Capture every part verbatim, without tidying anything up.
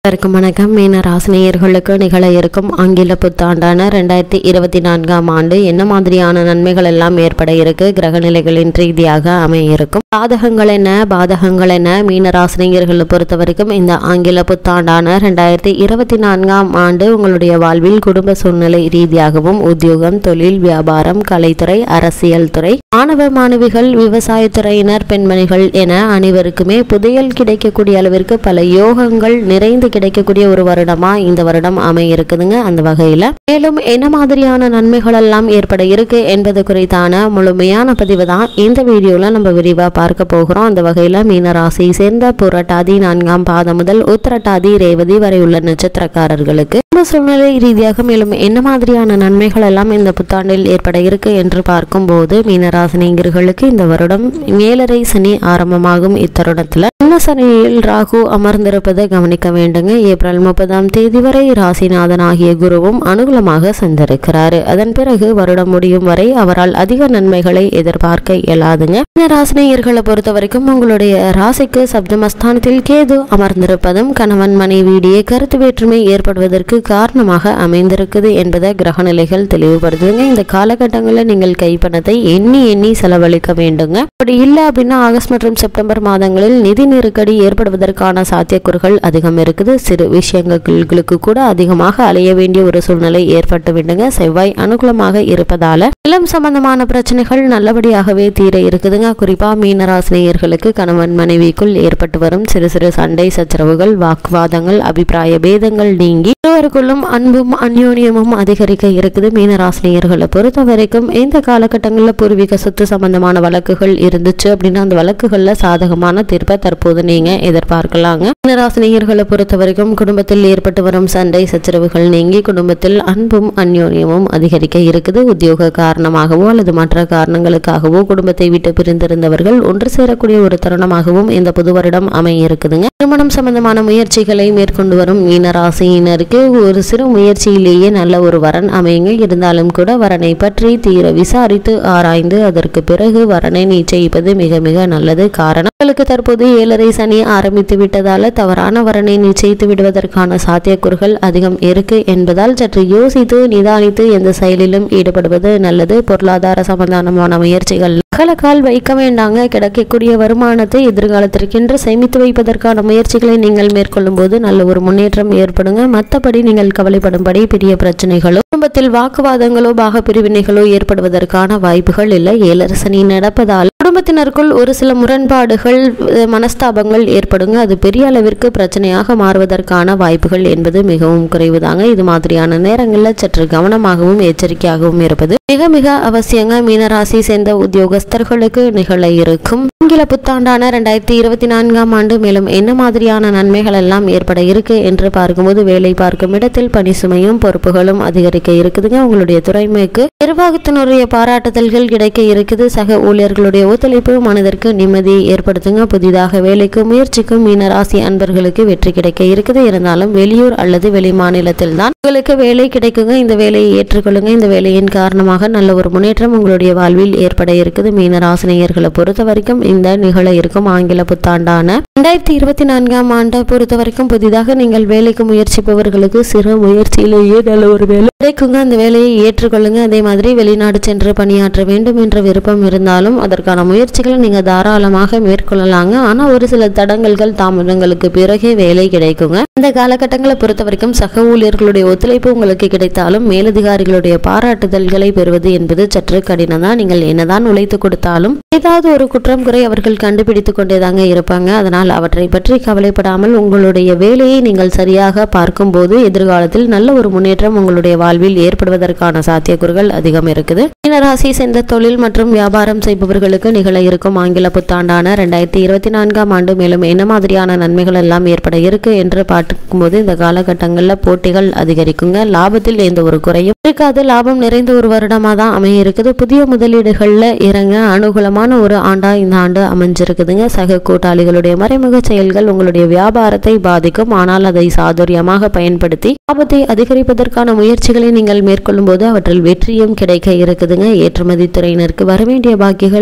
வணக்கம். மீன ராசினியர்களுக்கு நிகழ இருக்கும் ஆங்கில புத்தாண்டான ரெண்டாயிரத்தி இருபத்தி நான்காம் ஆண்டு என்ன மாதிரியான நன்மைகள் எல்லாம் ஏற்பட இருக்கு, கிரகநிலைகளின் ரீதியாக அமைய இருக்கும், சாதகங்கள் என்ன பாதகங்கள் என்ன, மீன ராசினியர்களை பொறுத்த வரைக்கும் இந்த ஆங்கில புத்தாண்டான ரெண்டாயிரத்தி இருபத்தி நான்காம் ஆண்டு உங்களுடைய வாழ்வில் குடும்ப சூழ்நிலை ரீதியாகவும் உத்தியோகம், தொழில், வியாபாரம், கலைத்துறை, அரசியல் துறை, மாணவ மாணவிகள், விவசாயத்துறையினர், பெண்மணிகள் என அனைவருக்குமே புதையல் கிடைக்கக்கூடிய அளவிற்கு பல யோகங்கள் நிறைந்து கிடைக்கக்கூடிய ஒரு வருடமா இந்த வருடம் அமைய இருக்குதுங்க. அந்த வகையில மேலும் என்ன மாதிரியான நன்மைகள் எல்லாம் ஏற்பட இருக்கு என்பது குறித்தான முழுமையான பதிவு தான் இந்த வீடியோல நம்ம விரிவா பார்க்க போகிறோம். அந்த வகையில மீன ராசியை சேர்ந்த புரட்டாதி நான்காம் பாதம் முதல் உத்திரட்டாதி ரேவதி வரை உள்ள நட்சத்திரக்காரர்களுக்கு சூழ்நிலை ரீதியாக மேலும் என்ன மாதிரியான நன்மைகள் எல்லாம் இந்த புத்தாண்டில் ஏற்பட இருக்கு என்று பார்க்கும் போது மீனராசினியர்களுக்கு இந்த வருடம் மேலரை சனி ஆரம்பமாகும் இத்தருணத்துல சனியில் ராகு அமர்ந்திருப்பதை கவனிக்க வேண்டுங்க. ஏப்ரல் முப்பதாம் தேதி வரை ராசிநாதன் ஆகிய குருவும் அனுகூலமாக சென்றிருக்கிறாரு. அதன் பிறகு வருடம் முடியும் வரை அவரால் அதிக நன்மைகளை எதிர்பார்க்க இயலாதுங்க. ராசினியர்களை பொறுத்த வரைக்கும் உங்களுடைய ராசிக்கு சப்தமஸ்தானத்தில் கேது அமர்ந்திருப்பதும் கணவன் மனைவியிடையே கருத்து வேற்றுமை ஏற்படுவதற்கு காரணமாக அமைந்திருக்குது என்பதை கிரகநிலைகள் தெளிவுபடுத்துங்க. இந்த காலகட்டங்களில் நீங்கள் கைப்பணத்தை எண்ணி எண்ணி செலவழிக்க வேண்டுங்க. அப்படி இல்லை அப்படின்னா ஆகஸ்ட் மற்றும் செப்டம்பர் மாதங்களில் நிதி நெருக்கடி ஏற்படுவதற்கான சாத்தியக்கூறுகள் அதிகம் இருக்குது. சிறு விஷயங்களுக்கு கூட அதிகமாக அலைய வேண்டிய ஒரு சூழ்நிலை ஏற்பட்டு விடுங்க. செவ்வாய் அனுகூலமாக இருப்பதால இளம் சம்பந்தமான பிரச்சனைகள் நல்லபடியாகவே தீர இருக்குதுங்க. குறிப்பா மீனராசினியர்களுக்கு கணவன் மனைவிக்குள் ஏற்பட்டு வரும் சிறு சிறு சண்டை சச்சரவுகள், வாக்குவாதங்கள், அபிப்பிராய பேதங்கள் நீங்கி இருவருக்குள்ளும் அன்பும் அந்யோன்யமும் அதிகரிக்க இருக்குது. மீனராசினியர்களை பொறுத்த வரைக்கும் இந்த காலகட்டங்களில் பூர்வீக சொத்து சம்பந்தமான வழக்குகள் இருந்துச்சு அப்படின்னா அந்த வழக்குகள்ல சாதகமான தீர்ப்பை தற்போது நீங்க எதிர்பார்க்கலாங்க. மீனராசினியர்களை பொறுத்த வரைக்கும் குடும்பத்தில் ஏற்பட்டு வரும் சண்டை சச்சரவுகள் நீங்கி குடும்பத்தில் அன்பும் அந்யோன்யமும் அதிகரிக்க இருக்குது. உத்தியோக காரணமாகவோ அல்லது மற்ற காரணங்களுக்காகவோ குடும்பத்தை விட்டு பிரிந்திருந்தவர்கள் ஒன்று சேரக்கூடிய ஒரு தருணமாகவும் இந்த புது வருடம் அமைய இருக்குதுங்க. திருமணம் சம்பந்தமான முயற்சிகளை மேற்கொண்டு வரும் மீனராசியினருக்கு ஒரு சிறு முயற்சியிலேயே நல்ல ஒரு வரன் அமையுங்க. இருந்தாலும் கூட வரனை பற்றி தீர விசாரித்து ஆராய்ந்து அதற்கு பிறகு வரனை நிச்சயிப்பது மிக மிக நல்லது. காரணம் உங்களுக்கு தற்போது ஏழரை சனி ஆரம்பித்து விட்டதால தவறான வரனை நிச்சயித்து விடுவதற்கான சாத்தியக்கூறுகள் அதிகம் இருக்கு என்பதால் சற்று யோசித்து நிதானித்து எந்த செயலிலும் ஈடுபடுவது நல்லது. பொருளாதார சம்பந்தமான முயற்சிகள் அகலக்கால் வைக்க வேண்டாங்க. கிடைக்கக்கூடிய வருமானத்தை எதிர்காலத்திற்கென்று சேமித்து வைப்பதற்கான முயற்சிகளை நீங்கள் மேற்கொள்ளும் போது நல்ல ஒரு முன்னேற்றம் ஏற்படுங்க. மற்றபடி நீங்கள் கவலைப்படும்படி பெரிய பிரச்சனைகளோ குடும்பத்தில் வாக்குவாதங்களோ பாக பிரிவினைகளோ ஏற்படுவதற்கான வாய்ப்புகள் இல்லை. ஏழரை சனி நடப்பதால் குடும்பத்தினருக்குள் ஒரு சில முரண்பாடுகள், மனஸ்தாபங்கள் ஏற்படுங்க. அது பெரிய அளவிற்கு பிரச்சனையாக மாறுவதற்கான வாய்ப்புகள் என்பது மிகவும் குறைவுதாங்க. இது மாதிரியான நேரங்களில் சற்று கவனமாகவும் எச்சரிக்கையாகவும் இருப்பது மிக மிக அவசியங்க. மீனராசி சேர்ந்த உத்தியோகஸ்தர்களுக்கு நிகழ இருக்கும் ஆங்கில புத்தாண்டான ரெண்டாயிரத்தி இருபத்தி நான்காம் ஆண்டு மேலும் என்ன மாதிரியான நன்மைகள் எல்லாம் ஏற்பட இருக்கு என்று பார்க்கும்போது வேலை பார்க்கும் இடத்தில் பணி சுமையும் பொறுப்புகளும் அதிகரிக்க இருக்குதுங்க. உங்களுடைய துறைமைக்கு நிர்வாகத்தினுடைய பாராட்டுதல்கள் கிடைக்க இருக்குது. சக ஊழியர்களுடைய ஒத்துழைப்பு மனதிற்கு நிம்மதியை ஏற்படுத்துங்க. புதிதாக வேலைக்கு முயற்சிக்கும் மீனராசி அன்பர்களுக்கு வெற்றி கிடைக்க இருக்குது. இருந்தாலும் வெளியூர் அல்லது வெளி மாநிலத்தில் தான் உங்களுக்கு வேலை கிடைக்குங்க. இந்த வேலையை ஏற்றுக்கொள்ளுங்க. இந்த வேலையின் காரணமாக நல்ல ஒரு முன்னேற்றம் உங்களுடைய வாழ்வில் ஏற்பட இருக்குது. மீனராசினியர்களை பொறுத்த வரைக்கும் இந்த நிகழ இருக்கும் ஆங்கில புத்தாண்டான இரண்டாயிரத்தி இருபத்தி நான்காம் ஆண்டை பொறுத்த வரைக்கும் புதிதாக நீங்கள் வேலைக்கு முயற்சிப்பவர்களுக்கு சிறு முயற்சியிலேயே நல்ல ஒரு வேலை கிடைக்குங்க. அந்த வேலையை ஏற்றுக்கொள்ளுங்க. அதே மாதிரி வெளிநாடு சென்று பணியாற்ற வேண்டும் என்ற விருப்பம் இருந்தாலும் அதற்கான முயற்சிகளை நீங்க தாராளமாக மேற்கொள்ளலாங்க. ஆனா ஒரு சில தடங்கல்கள் தாமதங்களுக்கு பிறகே வேலை கிடைக்குங்க. இந்த காலகட்டங்களை பொறுத்த வரைக்கும் சக ஊழியர்களுடைய ஒத்துழைப்பு உங்களுக்கு கிடைத்தாலும் மேலதிகாரிகளுடைய பாராட்டுதல்களை பெறுவது என்பது சற்று கடினம் தான். நீங்கள் என்னதான் உழைத்து கொடுத்தாலும் ஏதாவது ஒரு குற்றம் குறை அவர்கள் கண்டுபிடித்துக் கொண்டேதாங்க இருப்பாங்க. அதனால் அவற்றை பற்றி கவலைப்படாமல் உங்களுடைய வேலையை நீங்கள் சரியாக பார்க்கும் போது எதிர்காலத்தில் நல்ல ஒரு முன்னேற்றம் உங்களுடைய வாழ்வில் ஏற்படுவதற்கான சாத்தியக்கூறுகள் அதிகம் இருக்குது. மீனராசி சேர்ந்த தொழில் மற்றும் வியாபாரம் செய்பவர்களுக்கு நிகழ இருக்கும் ஆங்கில புத்தாண்டான ரெண்டாயிரத்தி இருபத்தி நான்காம் ஆண்டு மேலும் என்ன மாதிரியான நன்மைகள் எல்லாம் ஏற்பட இருக்கு என்று பார்க்கும்போது இந்த காலகட்டங்களில் போட்டிகள் அதிகரிக்குங்க. லாபத்தில் எந்த ஒரு குறையும் இருக்காது. லாபம் நிறைந்த ஒரு வருடமா தான் அமைய இருக்குது. புதிய முதலீடுகள்ல இறங்க அனுகூலமான ஒரு ஆண்டா இந்த ஆண்டு அமைஞ்சிருக்குதுங்க. சக கூட்டாளிகளுடைய மறைமுக செயல்கள் உங்களுடைய வியாபாரத்தை பாதிக்கும். ஆனால் அதை சாதுரியமாக பயன்படுத்தி லாபத்தை அதிகரிப்பதற்கான முயற்சிகளை நீங்கள் மேற்கொள்ளும் போது அவற்றில் வெற்றியும் கிடைக்க இருக்குதுங்க. ஏற்றுமதி துறையினருக்கு வரவேண்டிய பாக்கிகள் மேலும்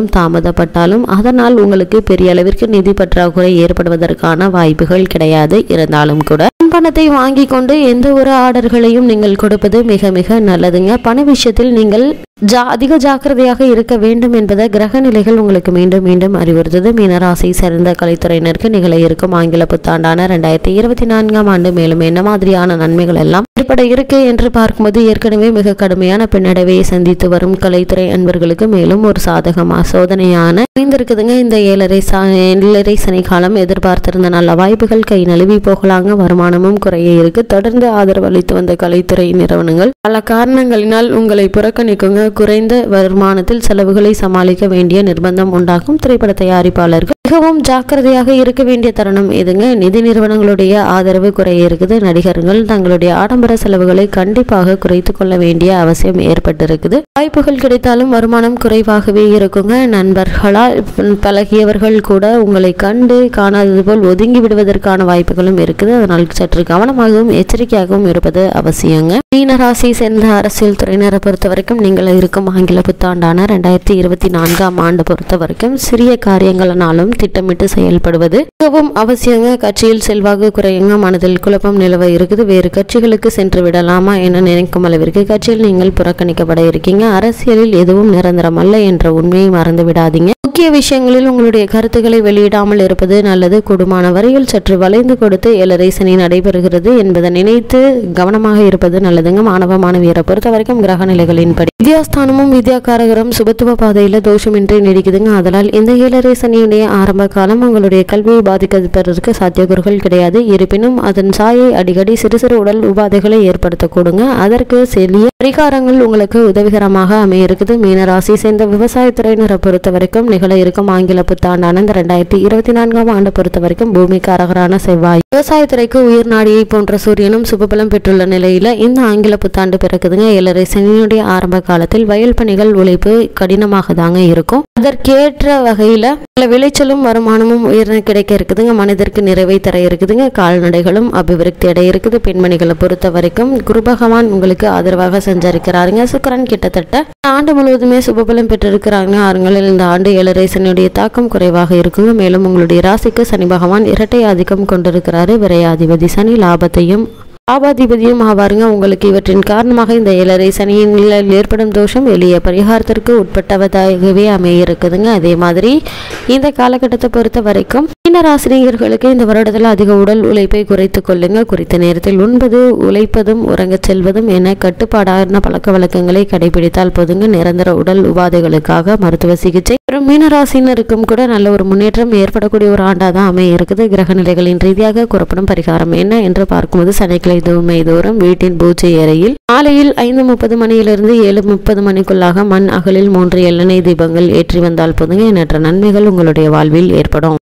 கொஞ்சம் தாமதப்பட்டாலும் அதனால் உங்களுக்கு பெரிய அளவிற்கு நிதி பற்றாக்குறை ஏற்படுவதற்கான வாய்ப்புகள் கிடையாது. இருந்தாலும் கூட பணத்தை வாங்கி கொண்டு எந்த ஒரு ஆர்டர்களையும் நீங்கள் கொடுப்பது மிக மிக நல்லதுங்க. பண விஷயத்தில் நீங்கள் ஜா அதிக ஜாக்கிரதையாக இருக்க வேண்டும் என்பதை கிரக நிலைகள் உங்களுக்கு மீண்டும் மீண்டும் அறிவுறுத்தது. மீனராசி சேர்ந்த கலைத்துறையினருக்கு நிகழ இருக்கும் ஆங்கில புத்தாண்டான ரெண்டாயிரத்தி இருபத்தி நான்காம் ஆண்டு மேலும் என்ன மாதிரியான நன்மைகள் எல்லாம் ஏற்பட இருக்கு என்று பார்க்கும்போது ஏற்கனவே மிக கடுமையான பின்னடைவை சந்தித்து வரும் கலைத்துறை அன்பர்களுக்கு மேலும் ஒரு சாதகமா சோதனையான அமைந்திருக்குதுங்க. இந்த ஏழரை சா ஏழரை சனி காலம் எதிர்பார்த்திருந்த நல்ல வாய்ப்புகள் கை நழுவி போகலாங்க. வருமானமும் குறைய இருக்கு. தொடர்ந்து ஆதரவு அளித்து வந்த கலைத்துறை நிறுவனங்கள் பல காரணங்களினால் உங்களை புறக்கணிக்குங்க. குறைந்த வருமானத்தில் செலவுகளை சமாளிக்க வேண்டிய நிர்பந்தம் உண்டாகும். திரைப்பட தயாரிப்பாளர்கள் மிகவும் ஜாக்கிரதையாக இருக்க வேண்டிய தருணம் இதுங்க. நிதி நிறுவனங்களுடைய ஆதரவு குறைய இருக்குது. நடிகர்கள் தங்களுடைய ஆடம்பர செலவுகளை கண்டிப்பாக குறைத்து கொள்ள வேண்டிய அவசியம் ஏற்பட்டிருக்குது. வாய்ப்புகள் கிடைத்தாலும் வருமானம் குறைவாகவே இருக்குங்க. நண்பர்களால் பழகியவர்கள் கூட உங்களை கண்டு காணாதது போல் ஒதுங்கி விடுவதற்கான வாய்ப்புகளும் இருக்குது. அதனால் சற்று கவனமாகவும் எச்சரிக்கையாகவும் இருப்பது அவசியங்க. மீனராசி சேர்ந்த அரசியல் துறையினரை பொறுத்த வரைக்கும் நீங்கள் இருக்கும் ஆங்கில புத்தாண்டான ரெண்டாயிரத்தி இருபத்தி நான்காம் ஆண்டு பொறுத்த வரைக்கும் சிறிய காரியங்களாலும் திட்டமிட்டு செயல்படுவது மிகவும் அவசியங்க. கட்சியில் செல்வாக்கு குறையுங்க. மனதில் குழப்பம் நிலவ இருக்குது. வேறு கட்சிகளுக்கு சென்று விடலாமா என நினைக்கும் அளவிற்கு கட்சியில் நீங்கள் புறக்கணிக்கப்பட இருக்கீங்க. அரசியலில் எதுவும் நிரந்தரம் அல்ல என்ற உண்மையை மறந்து விடாதீங்க. முக்கிய விஷயங்களில் உங்களுடைய கருத்துக்களை வெளியிடாமல் இருப்பது நல்லது. கூடுமான வரையில் சற்று வளைந்து கொடுத்து ஏழரை சனி நடைபெறுகிறது என்பதை நினைத்து கவனமாக இருப்பது நல்லதுங்க. மாணவ மாணவியரை பொறுத்த வரைக்கும் கிரக நிலைகளின்படி வித்யாஸ்தானமும் வித்யாகாரகரும் சுபத்துவ பாதையில தோஷமின்றி நீடிக்குதுங்க. அதனால் இந்த ஏழரை சனியுடைய ஆரம்ப காலம் உங்களுடைய கல்வியை பாதிப்பதற்கு சாத்தியக்கூறுகள் கிடையாது. இருப்பினும் அதன் சாயை அடிக்கடி சிறு சிறு உடல் உபாதைகளை ஏற்படுத்தக்கூடுங்க. அதற்கு செல்லிய பரிகாரங்கள் உங்களுக்கு உதவிகரமாக அமைய இருக்குது. மீனராசி சேர்ந்த விவசாயத்துறையினரை பொறுத்த வரைக்கும் நிகழ இருக்கும் ஆங்கில புத்தாண்டான இந்த ரெண்டாயிரத்தி இருபத்தி நான்காம் ஆண்டு பொறுத்த வரைக்கும் பூமிக்காரகரான செவ்வாய் விவசாயத்துறைக்கு உயிர் நாடியை போன்ற சூரியனும் சுபபலம் பெற்றுள்ள நிலையில இந்த ஆங்கில புத்தாண்டு பிறக்குதுங்க. ஏழரை சனியுடைய ஆரம்ப காலத்தில் வயல் பணிகள் உழைப்பு கடினமாக தாங்க இருக்கும். அதற்கேற்ற வகையில விளைச்சலும் வருமானமும் உயர்ந்து கிடைக்க இருக்குதுங்க. மனிதருக்கு நிறைவை தர இருக்குதுங்க. கால்நடைகளும் அபிவிருத்தி அடைய இருக்குது. பெண்மணிகளை பொறுத்த வரைக்கும் குரு பகவான் உங்களுக்கு ஆதரவாக செஞ்சிருக்கிறாருங்க. சுக்கிரன் கிட்டத்தட்ட ஆண்டு முழுவதுமே சுபபலம் பெற்றிருக்கிறாங்க. ஆறுங்களில் இந்த ஆண்டு ஏழரை சனியுடைய தாக்கம் குறைவாக இருக்குங்க. மேலும் உங்களுடைய ராசிக்கு சனி பகவான் இரட்டை ஆதிக்கம் கொண்டிருக்கிறாரு. விரையாதிபதி சனி லாபத்தையும் ஆபாதிபதியும் ஆவாருங்க. உங்களுக்கு இவற்றின் காரணமாக இந்த ஏழரை சனியில் ஏற்படும் தோஷம் எளிய பரிகாரத்திற்கு உட்பட்டவதாகவே அமைய இருக்குதுங்க. அதே மாதிரி இந்த காலகட்டத்தை பொறுத்த வரைக்கும் மீனராசினியர்களுக்கு இந்த வருடத்தில் அதிக உடல் உழைப்பை குறைத்து கொள்ளுங்க. குறித்த நேரத்தில் உண்பது உழைப்பதும் உறங்கச் செல்வதும் என கட்டுப்பாடான பழக்க வழக்கங்களை கடைபிடித்தால் போதுங்க. நிரந்தர உடல் உபாதைகளுக்காக மருத்துவ சிகிச்சை மற்றும் மீனராசினருக்கும் கூட நல்ல ஒரு முன்னேற்றம் ஏற்படக்கூடிய ஒரு ஆண்டா தான் அமைய இருக்குது. கிரக நிலைகளின் ரீதியாக கூறப்படும் பரிகாரம் என்ன என்று பார்க்கும்போது சனிக்கிழமை தூமை தோறும் வீட்டின் பூஜை அறையில் காலையில் ஐந்து முப்பது மணியிலிருந்து ஏழு முப்பது மணிக்குள்ளாக மண் அகலில் மூன்று எண்ணெய் தீபங்கள் ஏற்றி வந்தால் போதுங்க. எண்ணற்ற நன்மைகள் உங்களுடைய வாழ்வில் ஏற்படும்.